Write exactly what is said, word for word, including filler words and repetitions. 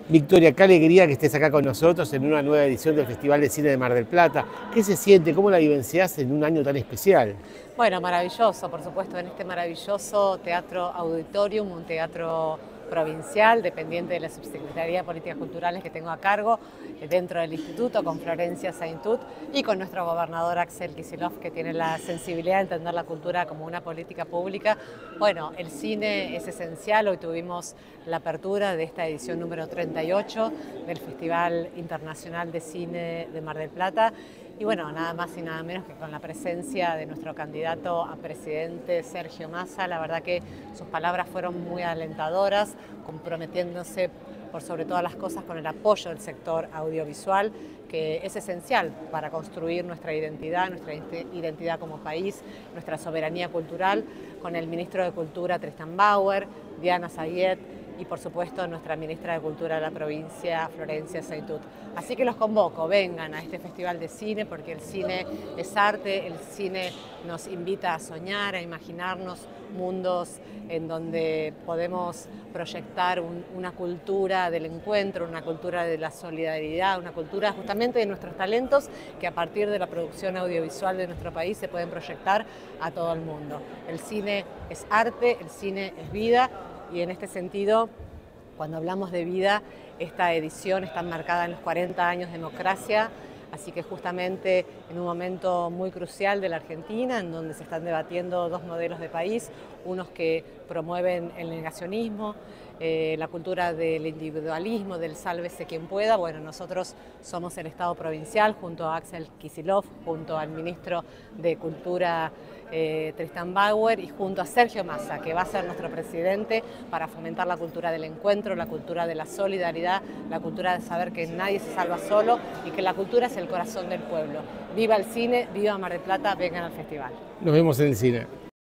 Victoria, qué alegría que estés acá con nosotros en una nueva edición del Festival de Cine de Mar del Plata. ¿Qué se siente? ¿Cómo la vivenciás en un año tan especial? Bueno, maravilloso, por supuesto, en este maravilloso Teatro Auditorium, un teatro provincial, dependiente de la Subsecretaría de Políticas Culturales que tengo a cargo, dentro del Instituto, con Florencia Saintut y con nuestro gobernador Axel Kicillof, que tiene la sensibilidad de entender la cultura como una política pública. Bueno, el cine es esencial. Hoy tuvimos la apertura de esta edición número treinta y ocho del Festival Internacional de Cine de Mar del Plata. Y bueno, nada más y nada menos que con la presencia de nuestro candidato a presidente, Sergio Massa. La verdad que sus palabras fueron muy alentadoras, comprometiéndose por sobre todas las cosas con el apoyo del sector audiovisual, que es esencial para construir nuestra identidad, nuestra identidad como país, nuestra soberanía cultural, con el ministro de Cultura, Tristan Bauer, Diana Zayed, y por supuesto nuestra ministra de Cultura de la provincia, Florencia Saintut. Así que los convoco, vengan a este Festival de Cine, porque el cine es arte, el cine nos invita a soñar, a imaginarnos mundos en donde podemos proyectar un, una cultura del encuentro, una cultura de la solidaridad, una cultura justamente de nuestros talentos que a partir de la producción audiovisual de nuestro país se pueden proyectar a todo el mundo. El cine es arte, el cine es vida. Y en este sentido, cuando hablamos de vida, esta edición está marcada en los cuarenta años de democracia, así que justamente en un momento muy crucial de la Argentina, en donde se están debatiendo dos modelos de país, unos que promueven el negacionismo, eh, la cultura del individualismo, del sálvese quien pueda. Bueno, nosotros somos el Estado provincial, junto a Axel Kicillof, junto al ministro de Cultura, eh, Tristan Bauer, y junto a Sergio Massa, que va a ser nuestro presidente, para fomentar la cultura del encuentro, la cultura de la solidaridad, la cultura de saber que nadie se salva solo y que la cultura es el corazón del pueblo. Viva el cine, viva Mar del Plata, vengan al festival. Nos vemos en el cine.